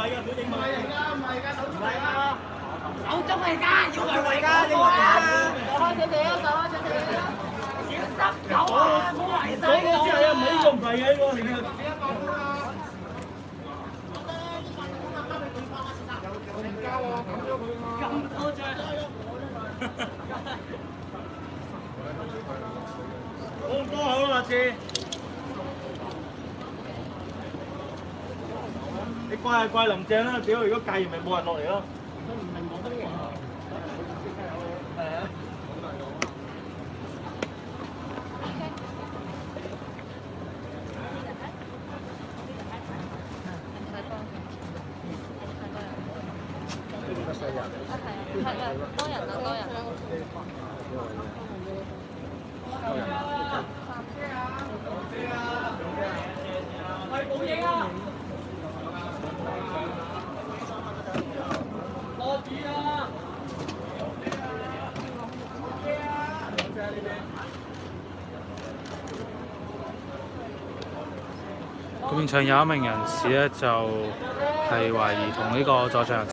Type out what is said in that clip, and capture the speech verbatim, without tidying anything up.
係㗎，佢影唔係㗎，唔係㗎，手中嚟㗎， 手中嚟㗎，要維維㗎，你話開少少，就開少少，小心狗啊，冇圍晒嗰個先係啊，唔係呢個唔係嘅呢個嚟嘅。 咁多張。 好咁多口啦，下次。你怪係怪林鄭啦，屌！如果戒完咪冇人落嚟咯。係啊。 係啊，係啊，多人啊，多人啊。 係冇嘢啊！落雨啊！ 咁現場有一名人士咧，就係懷疑同呢個在場人士